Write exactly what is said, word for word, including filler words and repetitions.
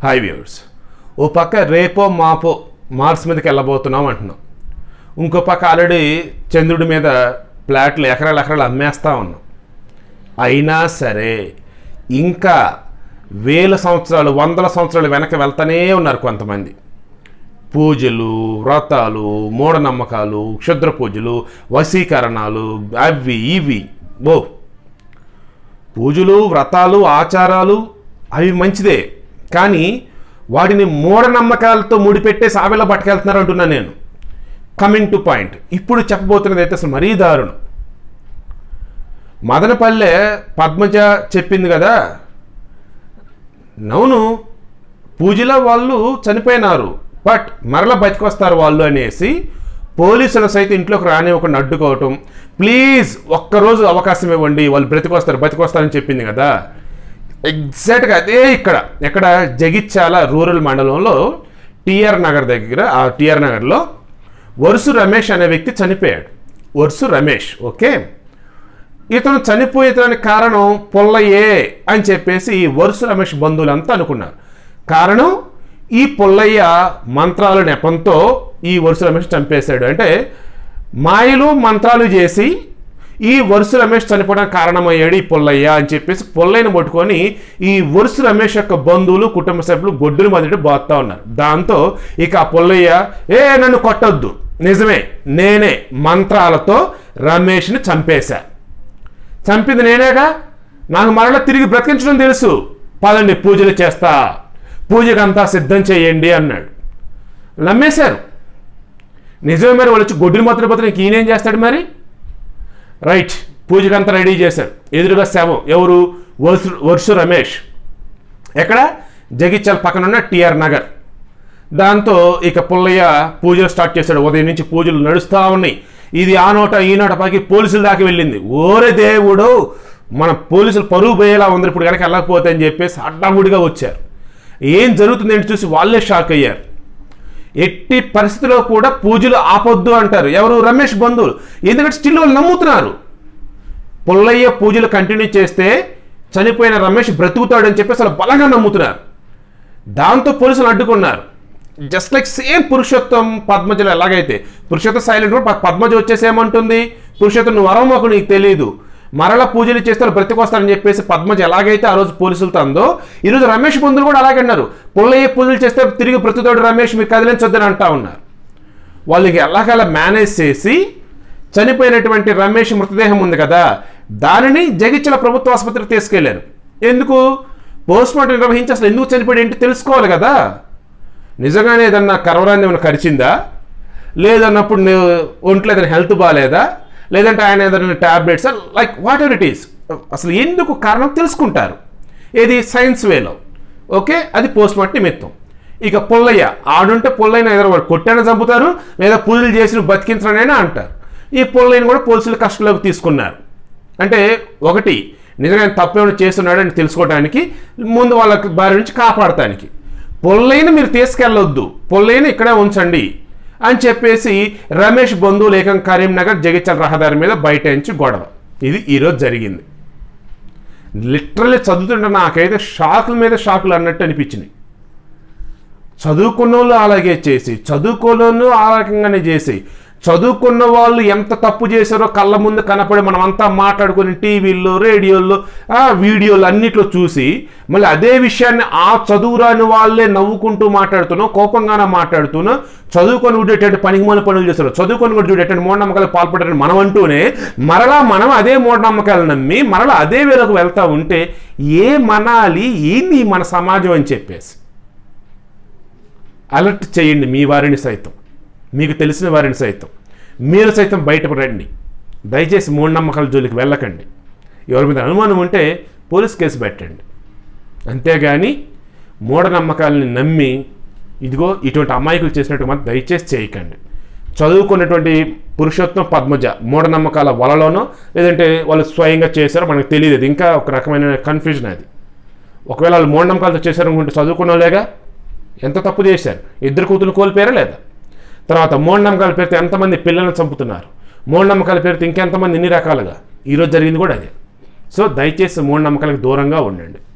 High viewers, ఓ పక్క రేపో మాపో మార్స్ మీదకి వెళ్ళబోతున్నాం అంటున్నాం. ఇంకో పక్క ఆల్రెడీ చంద్రుడి మీద ప్లాట్లు ఎకరాలు ఎకరాలు అమ్మేస్తూ ఉన్నాం. అయినా సరే ఇంకా వేల సంవత్సరాలు వందల సంవత్సరాలు వెనక్కి వెళ్తూనే ఉన్నారు కొంతమంది. పూజలు, వ్రతాలు, మూఢనమ్మకాలు, క్షుద్ర పూజలు, వశీకరణాలు, అవి ఇవి. ఓ పూజలు, వ్రతాలు, ఆచారాలు అవి మంచిదే, కానీ వాటిని మూఢనమ్మకాలతో ముడిపెట్టేసి ఆవిలా పట్టుకెళ్తున్నారు అంటున్నాను నేను. కమింగ్ టు పాయింట్, ఇప్పుడు చెప్పబోతున్నది అయితే అసలు మరీ దారుణం. మదనపల్లె పద్మజ చెప్పింది కదా, నౌను పూజలో వాళ్ళు చనిపోయినారు, బట్ మరలా బతికొస్తారు వాళ్ళు అనేసి పోలీసులు సైతం ఇంట్లోకి రానివ్వకుండా అడ్డుకోవటం. ప్లీజ్ ఒక్కరోజు అవకాశం ఇవ్వండి, వాళ్ళు బ్రతికొస్తారు బతికొస్తారని చెప్పింది కదా. ఎగ్జాక్ట్గా అదే ఇక్కడ ఎక్కడ జగిత్యాల రూరల్ మండలంలో టీఆర్ నగర్ దగ్గర, ఆ టీఆర్ నగర్లో వరుసు రమేష్ అనే వ్యక్తి చనిపోయాడు. వరుసు రమేష్, ఓకే. ఇతను చనిపోయేదానికి కారణం పొల్లయ్యే అని చెప్పేసి ఈ వరుసు రమేష్ బంధువులంతా అనుకున్నారు. కారణం ఈ పొల్లయ్య మంత్రాల నెపంతో ఈ వరుసు రమేష్ చంపేశాడు. అంటే మాయలు మంత్రాలు చేసి ఈ వరుసు రమేష్ చనిపోవడానికి కారణమయ్యాడు ఈ పొల్లయ్య అని చెప్పేసి పొల్లయ్యను పట్టుకొని ఈ వరుసు రమేష్ యొక్క బంధువులు, కుటుంబ సభ్యులు గొడ్డును మొదటి బాగుతూ ఉన్నారు. దాంతో ఇక ఆ పొల్లయ్య, ఏ నన్ను కొట్టొద్దు, నిజమే నేనే మంత్రాలతో రమేష్ని చంపేశా, చంపింది నేనేగా, నాకు మరలా తిరిగి బ్రతికించడం తెలుసు, పదండి పూజలు చేస్తా, పూజకంతా సిద్ధం చేయండి అన్నాడు. నమ్మేశారు. నిజమే. మరి వాళ్ళు వచ్చి గొడ్డుని మాత్రం పోతే నీకు ఈయనేం చేస్తాడు మరి? రైట్, పూజకంతా రెడీ చేశారు. ఎదురుగా శవం ఎవరు? వరుసు వరుసు రమేష్. ఎక్కడ? జగిత్యాల పక్కన ఉన్న టీఆర్ నగర్. దాంతో ఇక పుల్లయ్య పూజలు స్టార్ట్ చేశాడు. ఉదయం నుంచి పూజలు నడుస్తూ ఉన్నాయి. ఇది ఆ నోట ఈ నోట పైకి పోలీసుల దాకా వెళ్ళింది. ఓరే దేవుడు, మన పోలీసులు పరువు పోయేలా ఉంది ఇప్పుడు కనుక వెళ్ళకపోతే అని చెప్పేసి అడ్డాముడిగా వచ్చారు. ఏం జరుగుతుంది ఏంటి చూసి వాళ్ళే షాక్ అయ్యారు. ఎట్టి పరిస్థితిలో కూడా పూజలు ఆపొద్దు అంటారు ఎవరు? రమేష్ బంధువులు. ఎందుకంటే స్టిల్ వాళ్ళు నమ్ముతున్నారు పుల్లయ్య పూజలు కంటిన్యూ చేస్తే చనిపోయిన రమేష్ బ్రతుకుతాడని చెప్పేసి వాళ్ళు బలంగా నమ్ముతున్నారు. దాంతో పోలీసులు అడ్డుకున్నారు. జస్ట్ లైక్ సేమ్ పురుషోత్తం పద్మజలు ఎలాగైతే పురుషోత్తం సైలెంట్ కూడా పద్మజ వచ్చేసి ఏమంటుంది, పురుషోత్తం నువ్వు వరమోకు నీకు తెలియదు, మరలా పూజలు చేస్తారు బ్రతికొస్తారని చెప్పేసి పద్మజ ఎలాగైతే ఆ రోజు పోలీసులతో అందో, ఈరోజు రమేష్ బంధువులు కూడా అలాగే అన్నారు. పుల్లయ్య పూజలు చేస్తే తిరిగి బ్రతుకుతాడు రమేష్, మీరు కదిలించొద్దని అంటా ఉన్నారు. వాళ్ళకి ఎలాగలా మేనేజ్ చేసి చనిపోయినటువంటి రమేష్ మృతదేహం ఉంది కదా, దానిని జగిత్యాల ప్రభుత్వ ఆసుపత్రికి తీసుకెళ్లారు. ఎందుకు? పోస్ట్ మార్టం నిర్వహించి అసలు ఎందుకు చనిపోయాడు ఏంటి తెలుసుకోవాలి కదా. నిజంగానే ఏదన్నా కరవరాన్ని ఏమైనా కరిచిందా, లేదన్నప్పుడు ఒంట్లో ఏదైనా హెల్త్ బాగాలేదా, లేదంటే ఆయన ఏదైనా tablets, like whatever it is, అసలు ఎందుకు కారణం తెలుసుకుంటారు. ఏది? సైన్స్ వేలో. ఓకే, అది పోస్ట్ మార్టం నిమిత్తం. ఇక పుల్లయ్య ఆడుంటే పుల్లయ్యను ఏదైనా వాడు కొట్టైనా చంపుతారు, లేదా పూజలు చేసి బతికించడనైనా అంటారు. ఈ పుల్లయ్యను కూడా పోలీసులు కస్టడీలోకి తీసుకున్నారు. అంటే ఒకటి నిజంగా తప్పేమైనా చేస్తున్నాడు అని తెలుసుకోవడానికి, ముందు వాళ్ళ బారి నుంచి కాపాడటానికి. పుల్లయ్యను మీరు తీసుకెళ్ళొద్దు, పుల్లయ్యను ఇక్కడే ఉంచండి అని చెప్పేసి రమేష్ బంధువులు ఏకం కరీంనగర్ జగిత్యాల రహదారి మీద బయట నుంచి గొడవ. ఇది ఈరోజు జరిగింది. లిటరల్లీ చదువుతుంటే నాకైతే షాకుల మీద షాకులు అన్నట్టు అనిపించినాయి. చదువుకున్న వాళ్ళు అలాగే చేసి, చదువుకోలేను ఆ రకంగానే చేసి, చదువుకున్న వాళ్ళు ఎంత తప్పు చేశారో కళ్ళ ముందు కనపడి మనమంతా మాట్లాడుకుని టీవీల్లో, రేడియోల్లో, వీడియోలు అన్నిట్లో చూసి మళ్ళీ అదే విషయాన్ని ఆ చదువురాని వాళ్ళే నవ్వుకుంటూ మాట్లాడుతున్నాం, కోపంగానే మాట్లాడుతున్నాం. చదువుకొని ఉండేటువంటి పనికి మన పనులు చేస్తారు, చదువుకొని కూడా చూడేటువంటి మూఢనమ్మకాలు పాల్పడేటని మనం అంటూనే మరలా మనం అదే మూఢనమ్మకాలు నమ్మి మరలా అదే వేలకు వెళ్తూ ఉంటే ఏ మనాలి, ఏంది మన సమాజం అని చెప్పేసి అలర్ట్ చేయండి మీ వారిని సైతం, మీకు తెలిసిన వారిని సైతం. మీరు సైతం బయటకు రండి. దయచేసి మూఢనమ్మకాల జోలికి వెళ్ళకండి. ఎవరి మీద అనుమానం ఉంటే పోలీస్ కేసు పెట్టండి. అంతేగాని మూఢనమ్మకాలని నమ్మి ఇదిగో ఇటువంటి అమాయకులు చేసినట్టు మాత్రం దయచేసి చేయకండి. చదువుకున్నటువంటి పురుషోత్తం పద్మజ మూఢనమ్మకాల వలలోనో లేదంటే వాళ్ళు స్వయంగా చేశారో మనకు తెలియదు. అది ఇంకా ఒక రకమైన కన్ఫ్యూజన్. అది ఒకవేళ వాళ్ళు మూఢనమ్మకాలతో చేశారనుకుంటే చదువుకున్నలేగా ఎంత తప్పు చేశారు, ఇద్దరు కూతురు కోల్పోయారా లేదా? తర్వాత మూఢనమ్మకాల పేరుతో ఎంతమంది పిల్లలను చంపుతున్నారు, మూఢనమ్మకాల పేరుతో ఇంకెంతమంది ఇన్ని రకాలుగా. ఈరోజు జరిగింది కూడా అదే. సో దయచేసి మూఢనమ్మకాలకు దూరంగా ఉండండి.